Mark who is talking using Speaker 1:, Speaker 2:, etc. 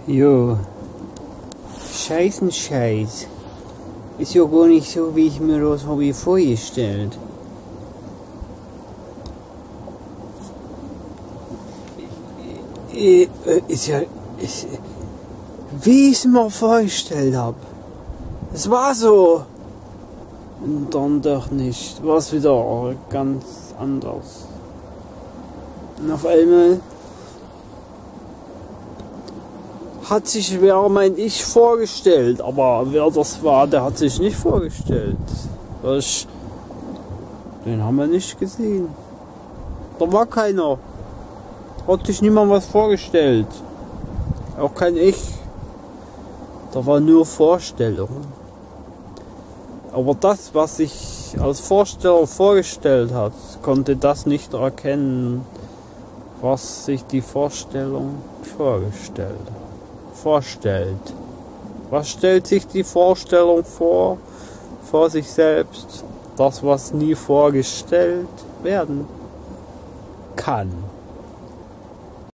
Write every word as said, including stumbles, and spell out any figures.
Speaker 1: Jo, Scheißen Scheiß. Ist ja gar nicht so, wie ich mir das habe vorgestellt. Ist ja, ist, wie ich es mir vorgestellt habe. Es war so. Und dann doch nicht. War es wieder ganz anders. Und auf einmal hat sich wer mein Ich vorgestellt, aber wer das war, der hat sich nicht vorgestellt. Das, den haben wir nicht gesehen. Da war keiner. Hat sich niemand was vorgestellt. Auch kein Ich. Da war nur Vorstellung. Aber das, was sich als Vorsteller vorgestellt hat, konnte das nicht erkennen, was sich die Vorstellung vorgestellt vorstellt. Was stellt sich die Vorstellung vor? Vor sich selbst. Das, was nie vorgestellt werden kann.